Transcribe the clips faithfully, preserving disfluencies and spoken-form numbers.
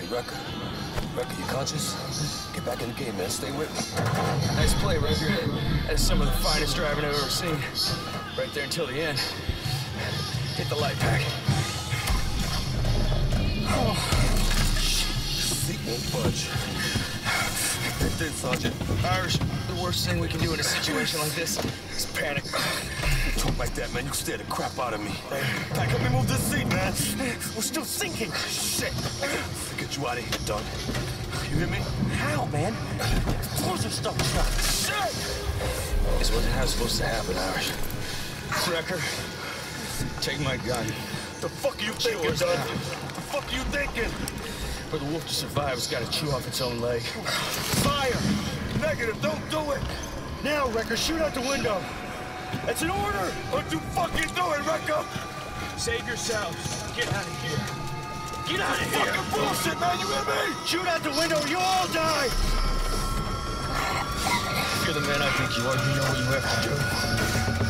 Wrecker. Wrecker, you conscious? Get back in the game, man. Stay with me. Nice play, Wrecker. That's some of the finest driving I've ever seen. Right there until the end. Hit the light pack. Oh, shit. Seat won't budge. Get this, Sergeant. Irish, the worst thing we can do in a situation like this is panic. You talk like that, man. You scare the crap out of me. Hey, Pack, help me move this seat, man. We're still sinking. Shit. Get you out of here, Doug. You hear me? How, man? Explosive stuff shot. Shit! This wasn't how it's supposed to happen, Irish. Wrecker, take my gun. The fuck are you thinking, Yours Doug? now. The fuck are you thinking? For the wolf to survive, it's got to chew off its own leg. Fire! Negative, don't do it! Now, Wrecker, shoot out the window. That's an order! Don't you fucking do it, Wrecker! Save yourselves. Get out of here. Get out of here! Fucking bullshit, man, you hear me? Shoot out the window, you all die! If you're the man I think you are, you know what you have to do.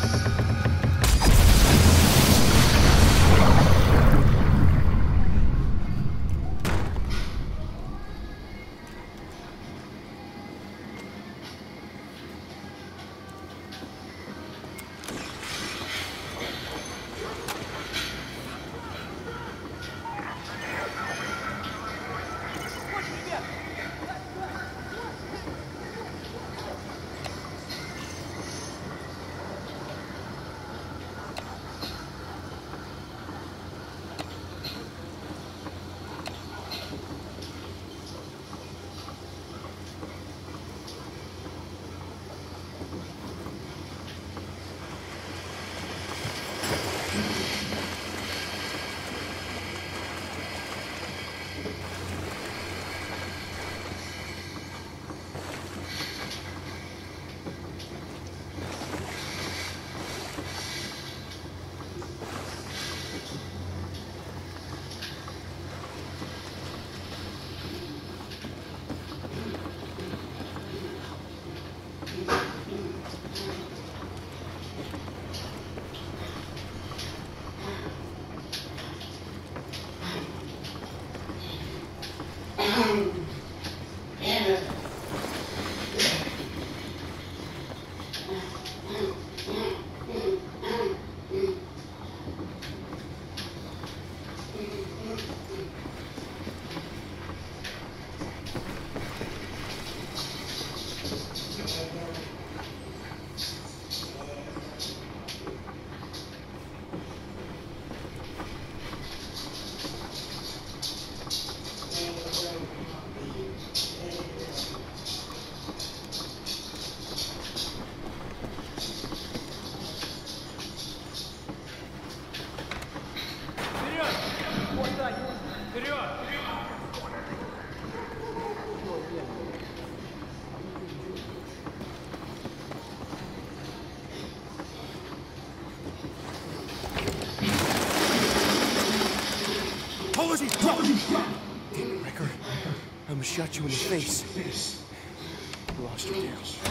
Damn it, Wrecker. I almost shot you in the face. You lost your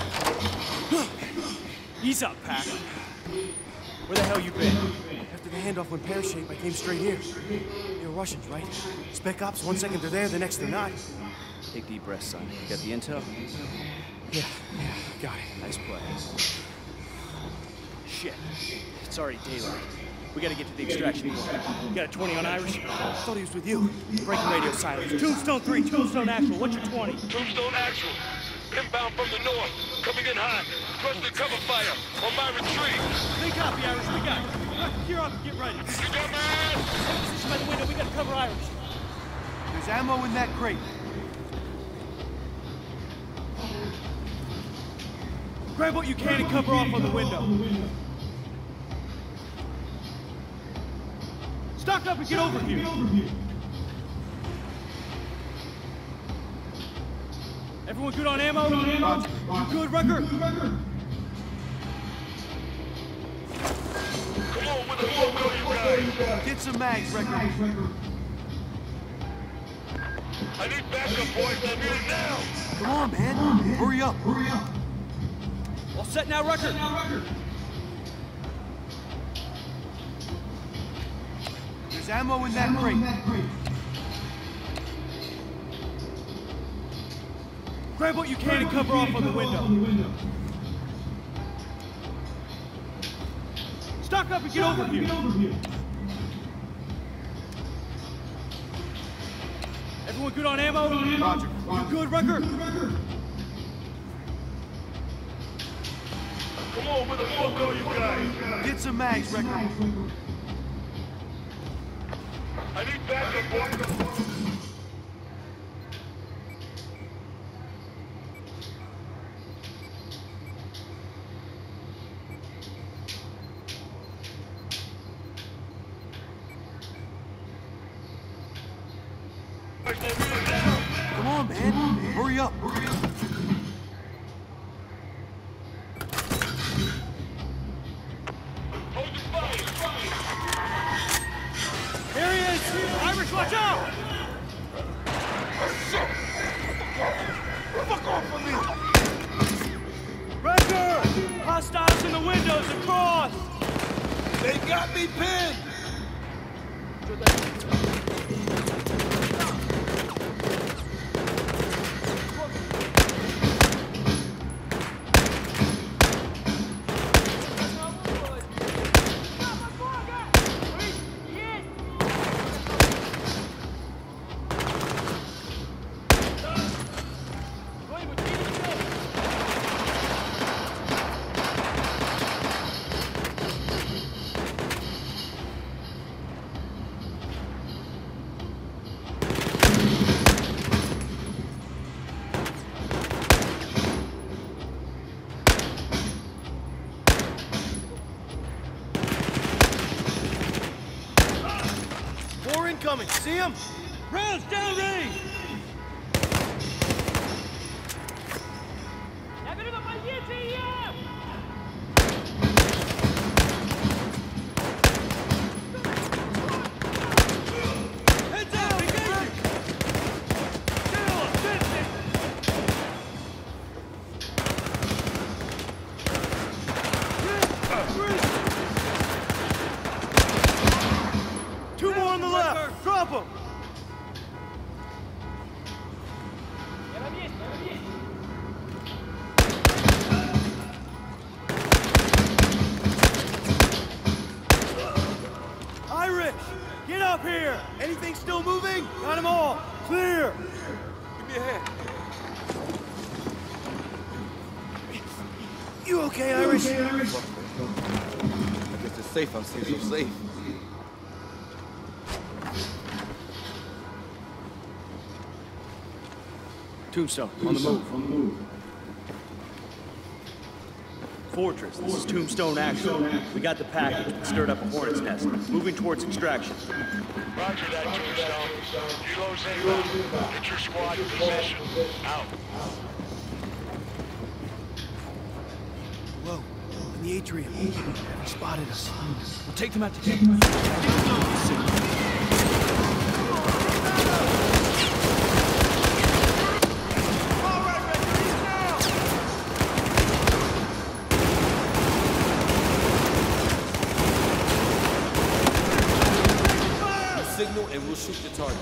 tail. Ease up, Pack. Where the hell you been? After the handoff went pear-shaped, I came straight here. You're Russians, right? Spec ops, one second they're there, the next they're not. Take deep breaths, son. You got the intel? Yeah, yeah, got it. Nice play. Shit. It's already daylight. We gotta get to the extraction point. You got a twenty on Irish? I thought he was with you. Breaking radio silence. Tombstone three, Tombstone actual. What's your twenty? Tombstone actual. Inbound from the north. Coming in hot. Thrusting cover fire on my retreat. Big copy, Irish. We got it. Gear up and get ready. You got my ass? Take position by the window. We gotta cover Irish. There's ammo in that crate. Grab what you can and cover off on the window. Stock up and get over here. Everyone good on ammo? Roger. You good, Wrecker? Come on, with the photo, you guys. Get some mags, Wrecker. I need backup, boys. I need it now. Come on, man. Hurry up. Hurry up. All set now, Wrecker. There's ammo in that crate. Grab what you can and cover off on the window. Stock up and get over here. Everyone good on ammo? Roger. You good, Rucker? Come on, where the fuck are you guys? Get some mags, Rucker. I need backup, boy. Come on, man. Hurry up. Hold the fire! Here he is! Irish, watch out! Fuck off of me! Rucker! Hostiles in the windows across! They got me pinned! Coming, see him? Rounds downrange! Heads out, engaging! Two more on the left! Drop them! Irish! Get up here! Anything still moving? Got them all! Clear! Give me a hand. You okay, Irish? I guess it's safe. I'm safe. I'm safe. Tombstone, on the move. On the move. Fortress, this is Tombstone Action. We got the package. We stirred up a hornet's nest. Moving towards extraction. Roger that, Tombstone. Kilo's inbound. Get your squad in position. Out. Whoa, in the atrium. They spotted us. We'll take them out together. Signal and we'll shoot the target.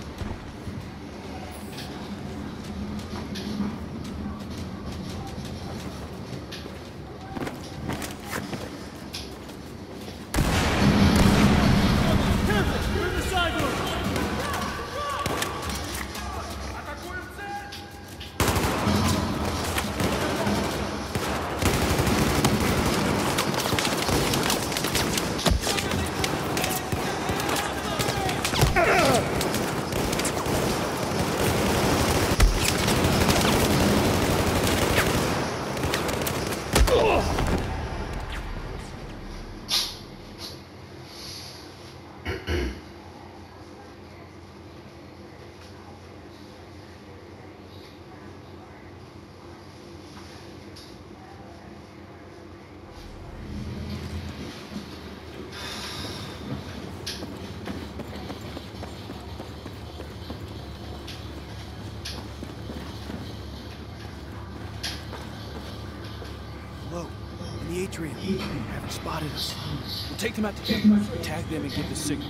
In the atrium. They haven't spotted us. We'll take them out together. Tag them and give the signal.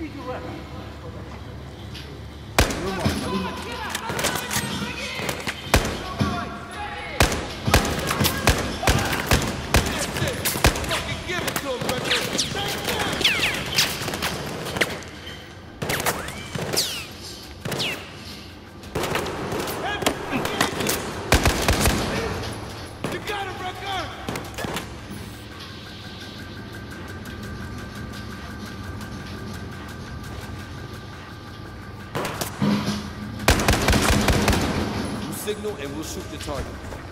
Signal and we'll shoot the target.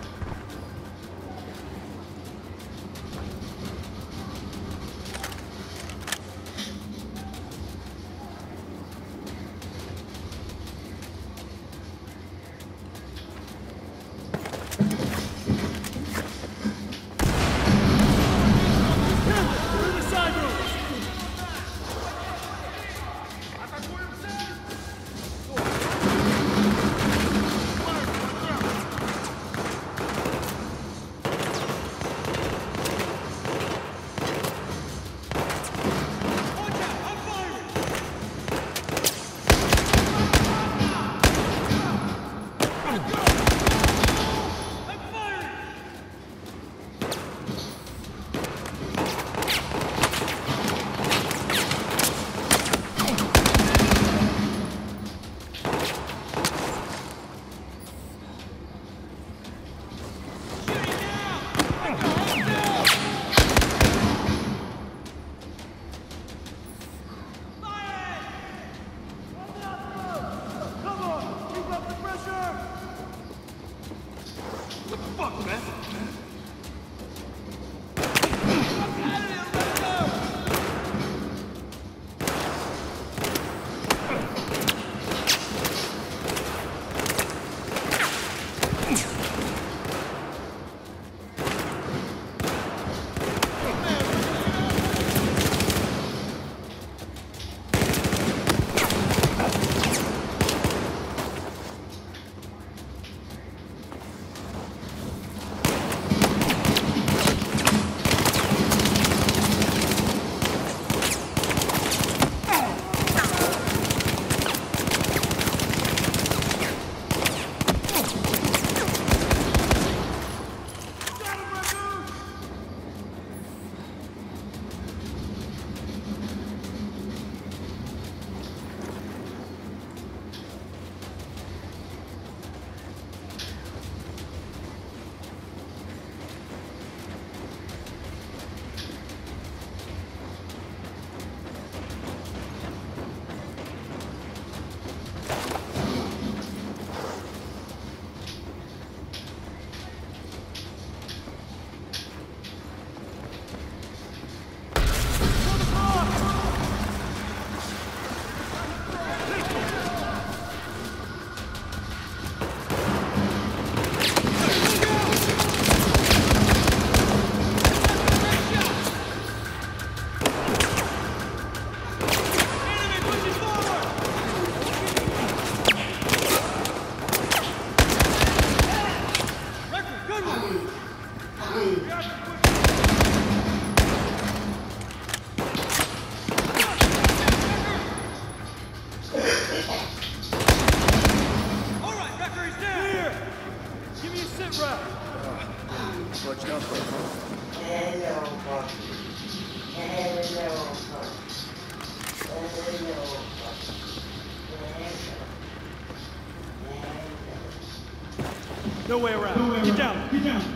No way around. No way Get around. down. Get down.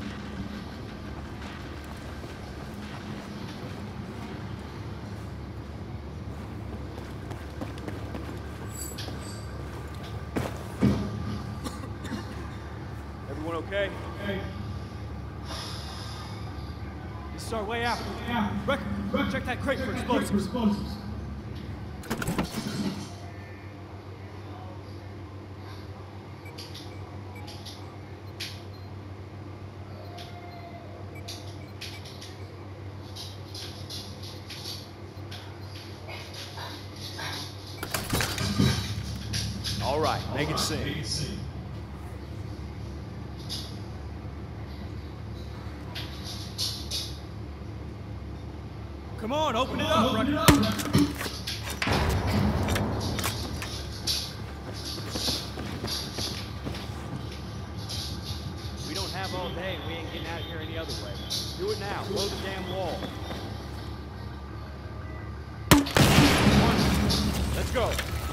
Everyone okay? Okay. This is our way out. Yeah. Record. Record. Check that crate for explosives. For explosives. All right, make it sing. Come on, open it up, Record. have all day, and we ain't getting out of here any other way. Do it now. Blow the damn wall. Let's go.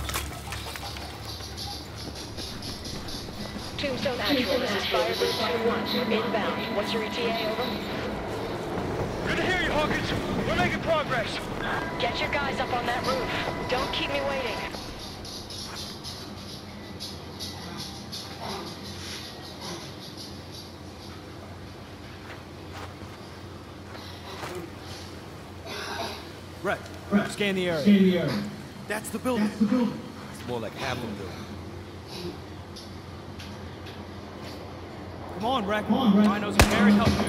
Tombstone Actual, this is Firebird two one. Inbound. What's your E T A, over? Good to hear you, Hawkins. We're making progress. Get your guys up on that roof. Don't keep me waiting. Right. Right. Scan the area. Scan the area. That's the building. That's the building. It's more like half a building. Come on, Reck. Come on, Reck. Rhinos are very helpful.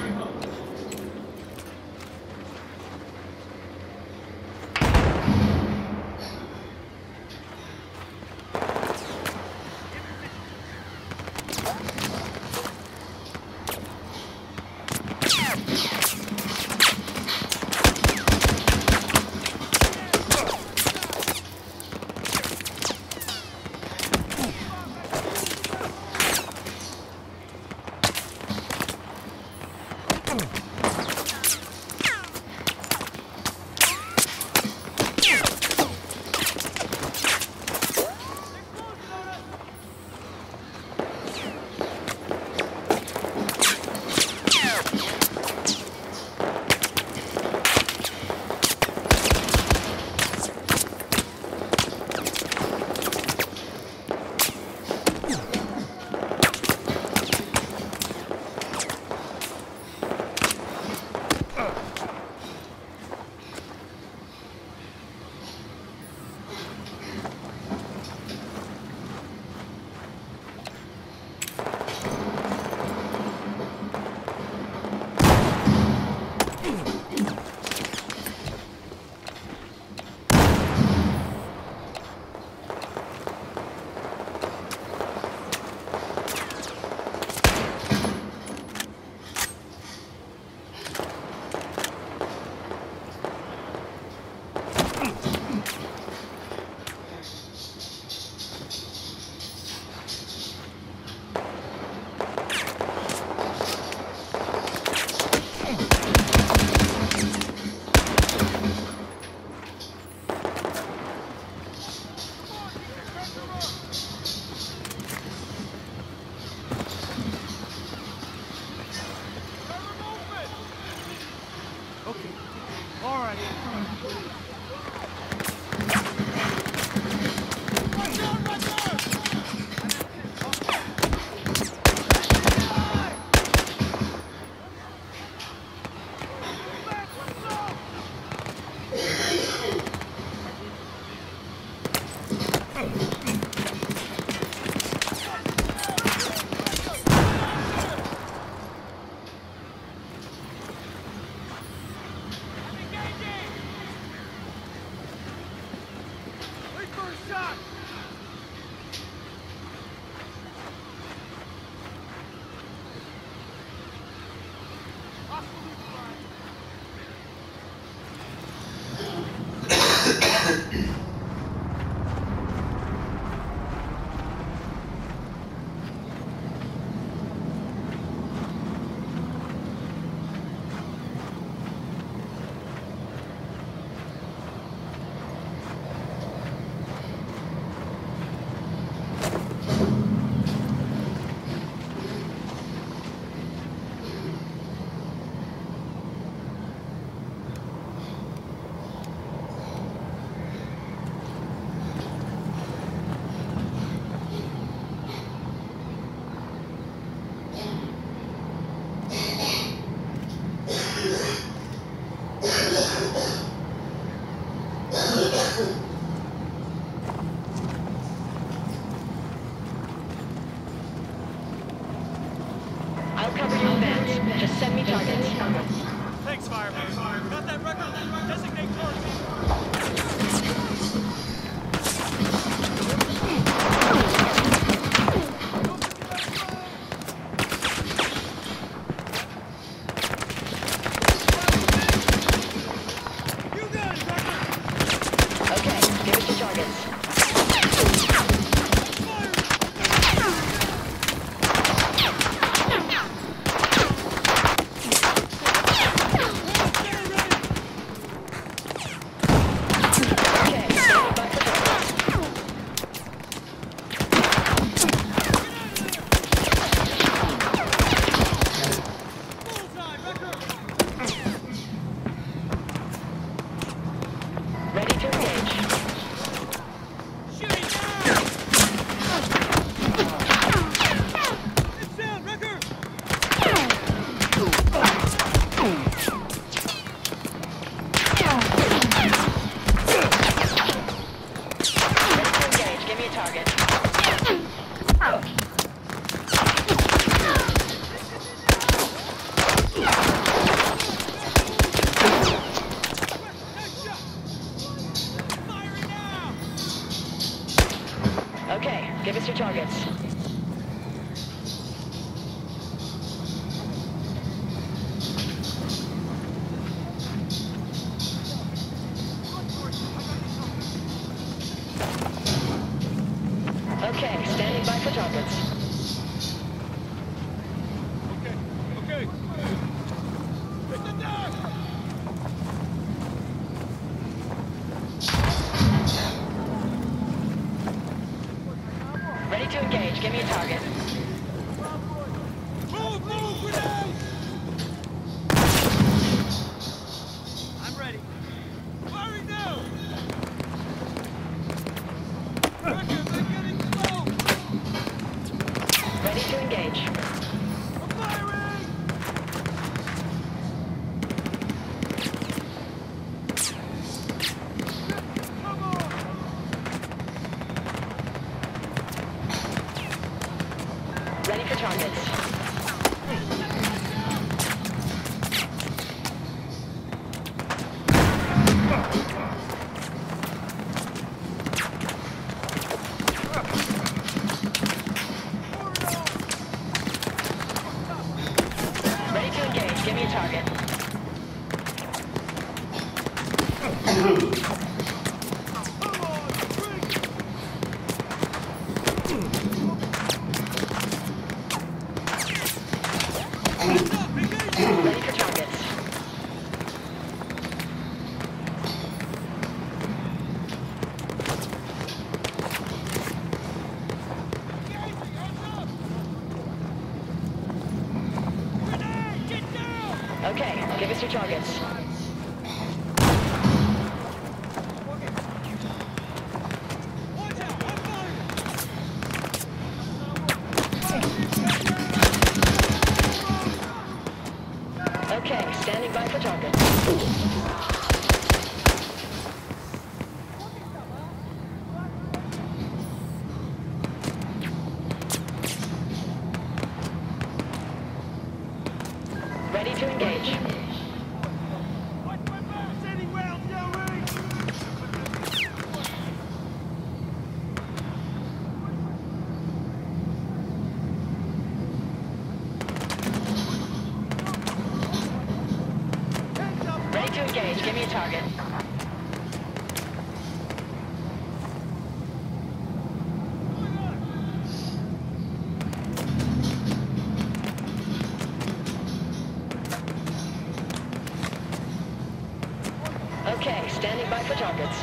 I'll cover your advance. Just send me targets. Thanks, Firebird. Got that record? Designate target. Okay. Ready to engage. Shooting down! It's down, Wrecker! Ready to engage. Give me a target. Firing now! Okay, give us your targets. Okay, standing by for targets. Okay, okay. Hit the deck! Ready to engage. Give me a target. Move, move, grenade! I'm ready. Firing now! Wrecker, they're getting slow! Ready to engage. I'm firing! Come on! Ready for targets. Ready to engage. Give me a target. Come on, drink! Stop, engage! Ready for targets. Engaging, heads up! Grenade, get down! Okay, give us your targets. Watch out, I'm firing! Okay, standing by for targets. Ready to engage. Watch my back! Sending rounds downrange! Heads up! Ready to engage. Give me a target. Okay, standing by for targets.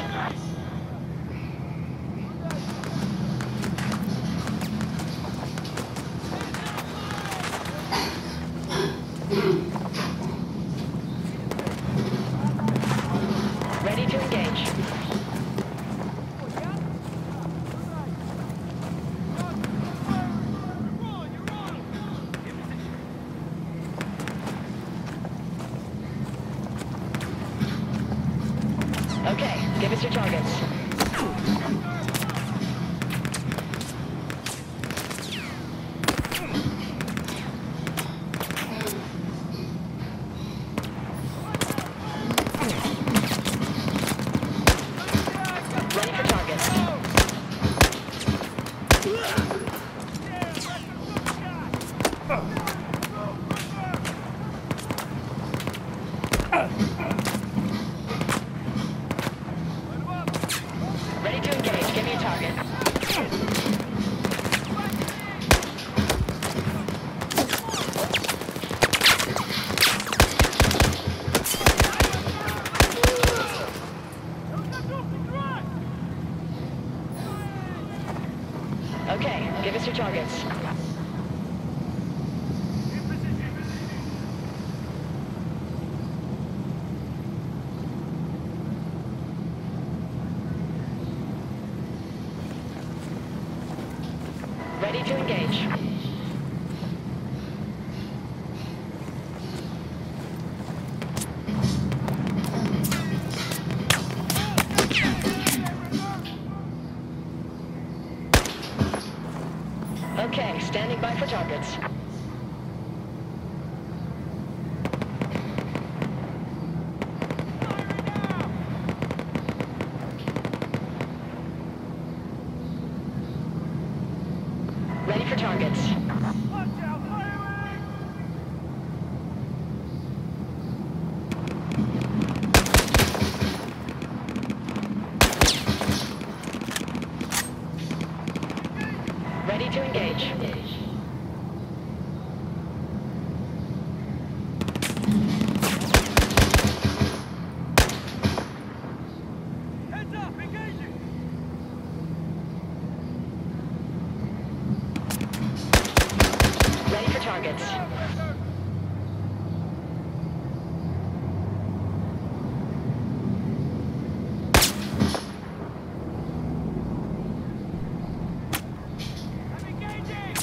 Ready to engage. Okay, give us your targets. Ready for targets. Ready to engage. Give me a target. Okay, give us your targets. Ready to engage. Okay, standing by for targets. Ready for targets. Ready to engage. Heads up, engaging! Ready for targets. I'm engaging!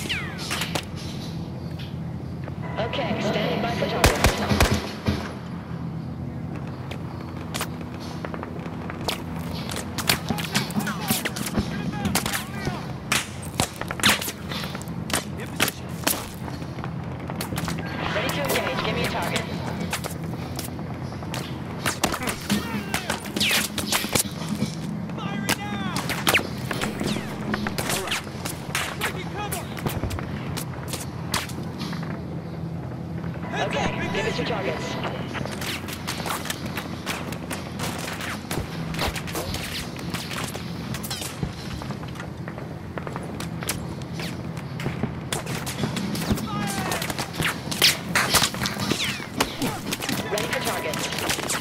Okay, standing by for targets. In position. Ready to engage. Give me a target. Firing now! Alright. Taking cover! Heads up, Okay, give us engaging! your targets. Ready for targets.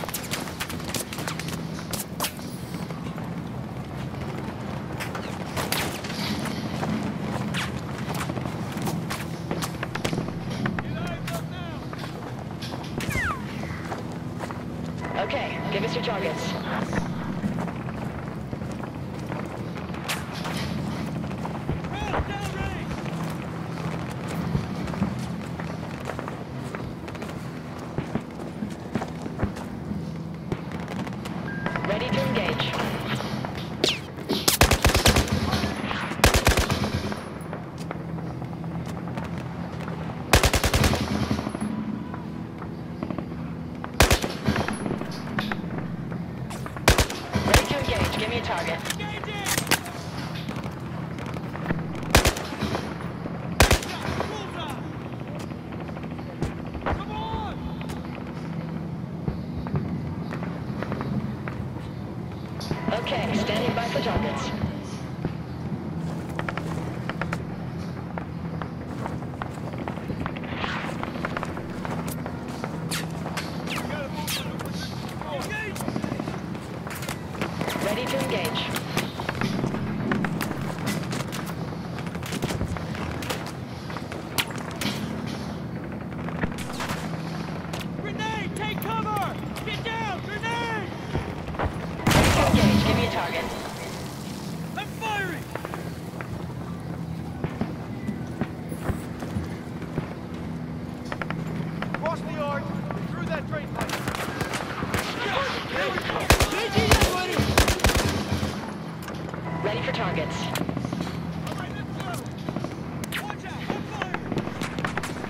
Okay, give us your targets. Ready to engage. Ready to engage. Give me a target. Come on! Okay, standing by for targets. Engage! Ready to engage. Grenade! Take cover! Get down! Grenade! Ready to engage. Give me a target. I'm firing! Cross the yard, through that drain pipe. Here we go! B G M ready! Ready for targets. All right, let's go! Watch out! I'm firing!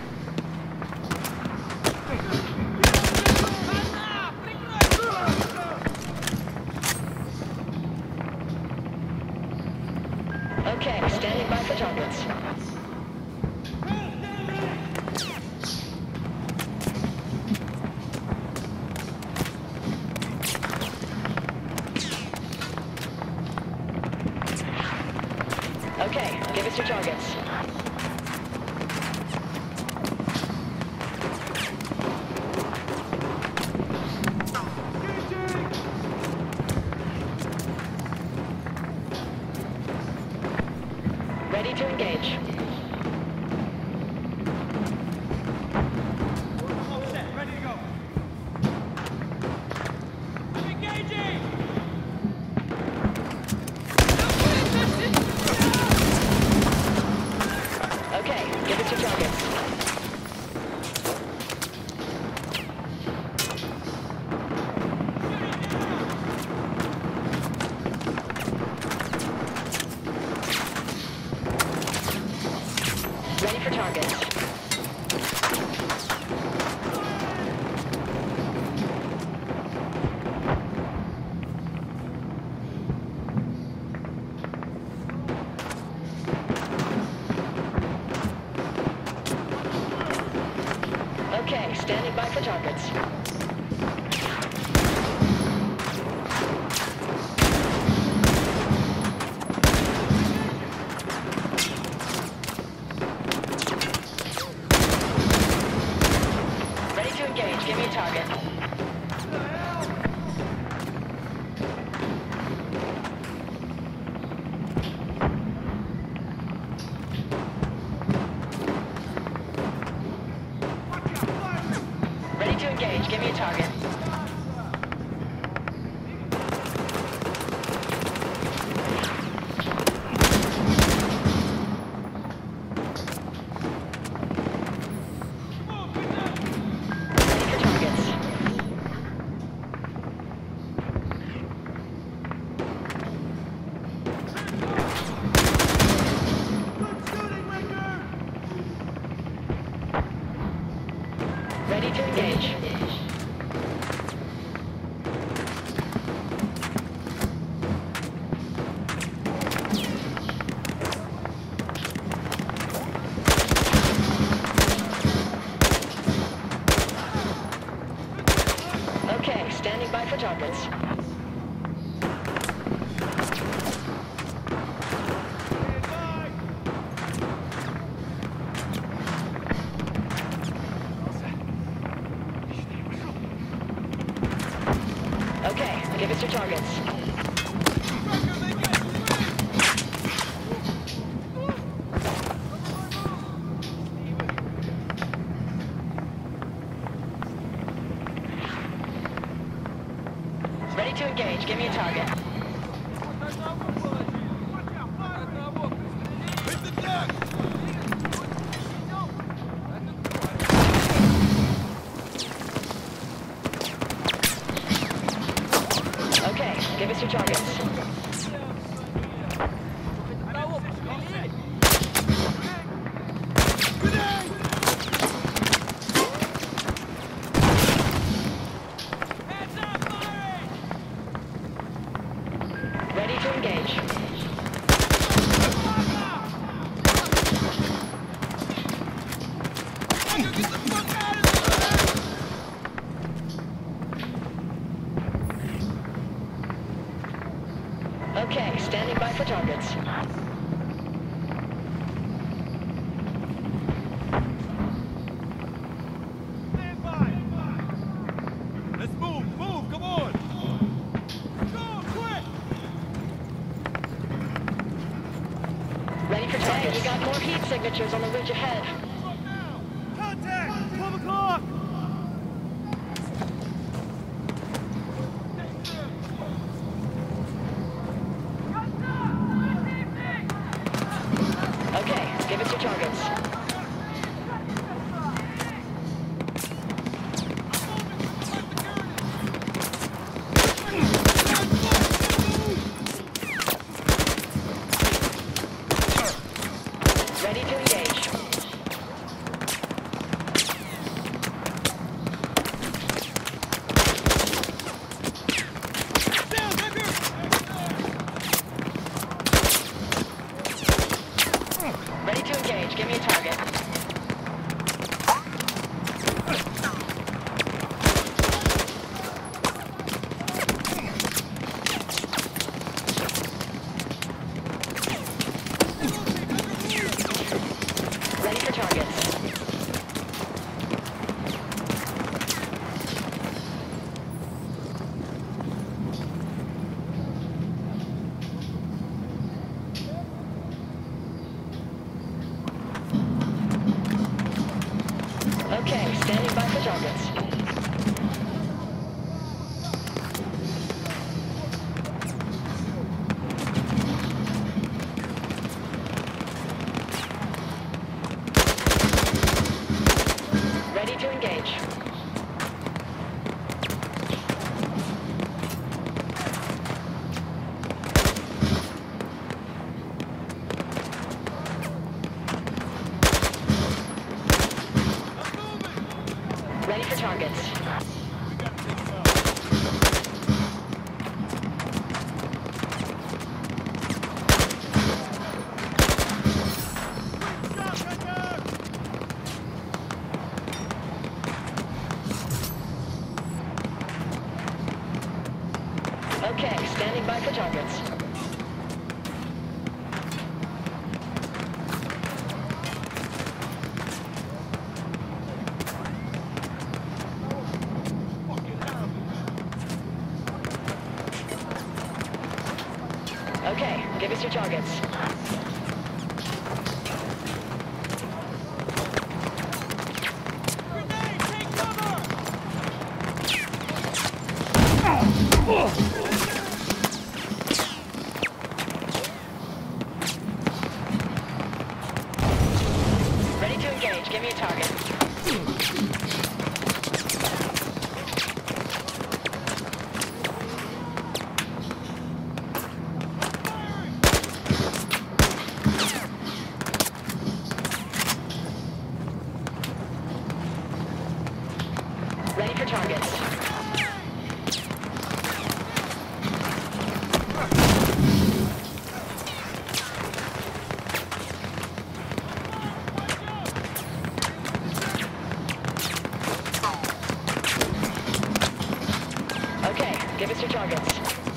Okay, standing by for targets. Okay, give us your targets. Ready to engage. All set, ready to go. I'm engaging! standing by for targets. Ready to engage. Give me a target. Ready to engage. Give me a target. Ready for targets. Ready to engage. Okay, standing by for targets. Okay, give us your targets. Ready to engage. Give me a target. Hit the deck! Okay, give us your targets. Ready to engage. Okay, standing by for targets. Stand by! Let's move! Move! Come on! Go! Quick! Ready for targets. Hey, you got more heat signatures on the ridge ahead. Up now! Contact! twelve o'clock! Okay, give us your targets. Ready to engage. Ready to engage. Give me a target. Ready for targets. Okay, standing by for targets. Ready to engage. Ready for targets. by for targets. Okay, give us your targets. Grenade! Take cover! Ready to engage. Give me a target. Ready for targets. Okay, give us your targets.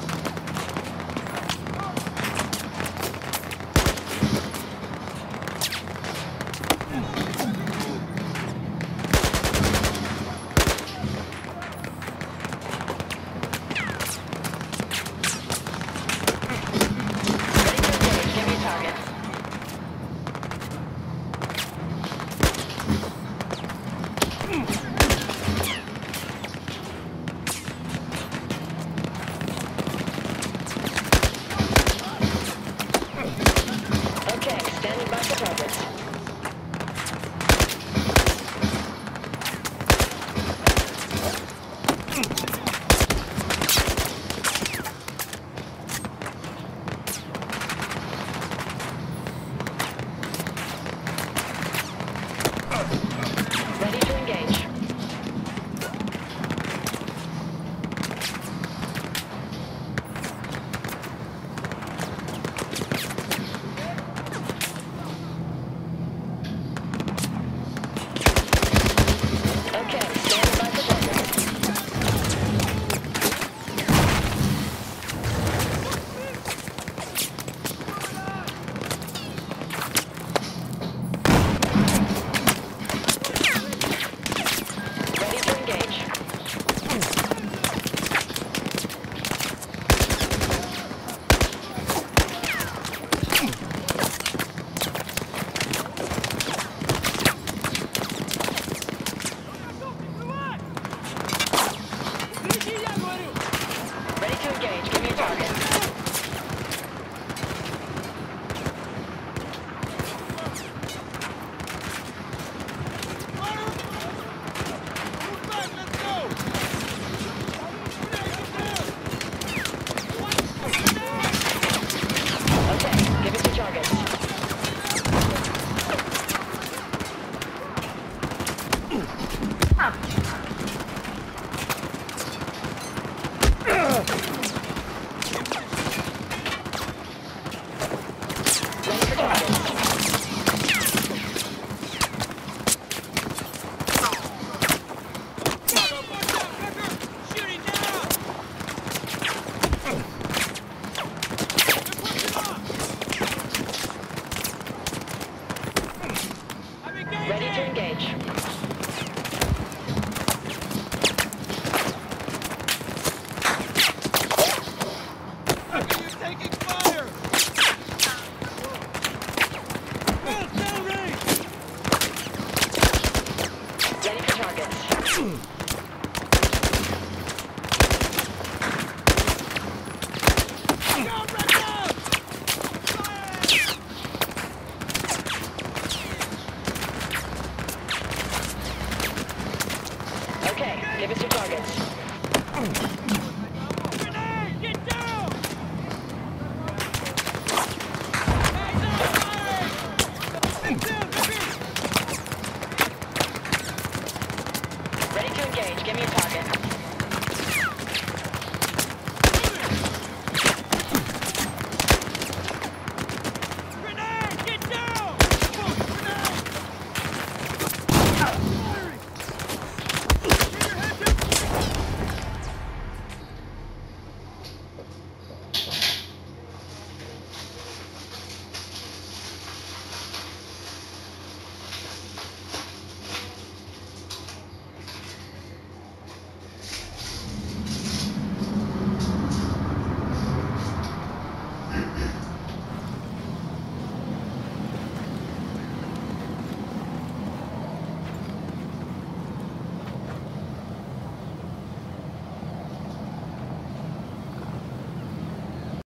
Ready to engage. Give me a target. Okay, standing by for targets. Ready to engage. Okay, standing by for targets. Ready to engage. Ready to engage. Give me a target. Move back, let's go! Okay, give us your targets. Ready for targets. Shooting down! I'm engaging! Ready to engage. You're taking fire!